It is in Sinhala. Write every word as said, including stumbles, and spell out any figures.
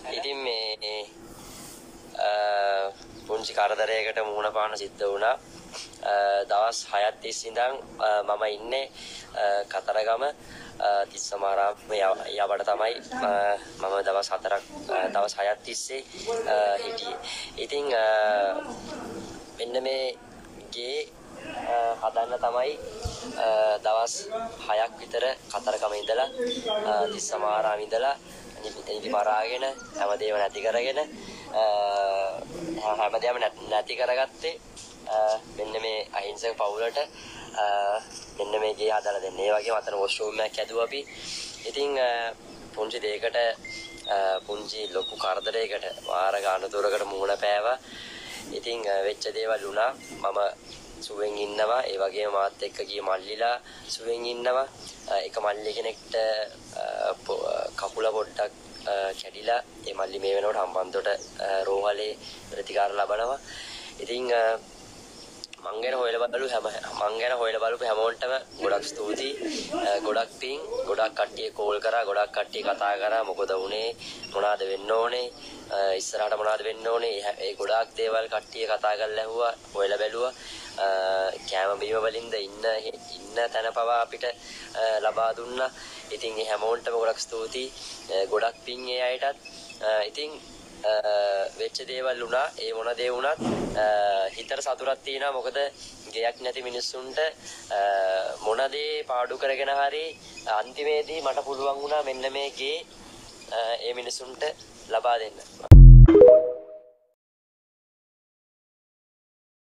ඉතින් මේ පුංචි කරදරයකට මුහුණ පාන සිද්ධ වුණා. දවස් හයක් තිස්සේ ඉඳන් මම ඉන්නේ කතරගම තිස්සමාරාමේ යවට තමයි මම දවස් හතරක් දවස් හයක් තිස්සේ හිටියේ. ඉතින් මෙන්න මේ ගේ හදන්න තමයි දවස් හයක් විතර කතරගම ඉඳලා තිස්සමාරාමේ ඉඳලා නිදි මරාගෙන හැමදේම නැති කරගෙන හැමදේම නැති කරගත්තේ මෙන්න මේ අහිංසක පවුලට මෙන්න මේ ගේ හදලා දෙන්න. ඒ වගේම අතන වොෂ්රූම් එකක් හැදුවා අපි. ඉතින් පුංචි දෙයකට පුංචි ලොකු කරදරයකට වාර ගානතුරකට මුහුණ පෑවා. ඉතින් වෙච්ච දේවල් වුණා. මම සුවෙන් ඉන්නවා. ඒ වගේම මාත් එක්ක ගිය මල්ලිලා සුවෙන් ඉන්නවා. එක මල්ලි කෙනෙක්ට කකුල පොඩ්ඩක් කැඩිලා ඒ මල්ලි මේ වෙනකොට හම්බන්තොට රෝහලේ ප්‍රතිකාර ලබනවා. ඉතින් මං ගැන හොයලා බලු හැම මං ගැන හොයලා බලපු හැමෝටම ගොඩක් ස්තුතියි. ගොඩක් පිං. ගොඩක් කට්ටිය කෝල් කරා, ගොඩක් කට්ටිය කතා කරා. මොකද වුනේ? මොනවද වෙන්න ඕනේ? ඉස්සරහට මොනවද වෙන්න ඕනේ? ඒ ගොඩාක් දේවල් කට්ටිය කතා කරලා ඇහුවා, හොයලා බැලුවා. කෑම බීම වලින්ද ඉන්න ඉන්න තැන පවා අපිට ලබා දුන්නා. ඉතින් ඒ හැමෝටම ගොඩක් ස්තුතියි. ගොඩක් පිං ඒ අයටත්. ඉතින් වෙච්ච දේවල් වුණා. ඒ මොන දේ වුණත් හිතට සතුටක් තියෙනවා. මොකද ගෙයක් නැති මිනිස්සුන්ට මොන දේ පාඩු කරගෙන හරි අන්තිමේදී මට පුළුවන් වුණා මෙන්න මේ ගේ ඒ මිනිස්සුන්ට ලබා දෙන්න.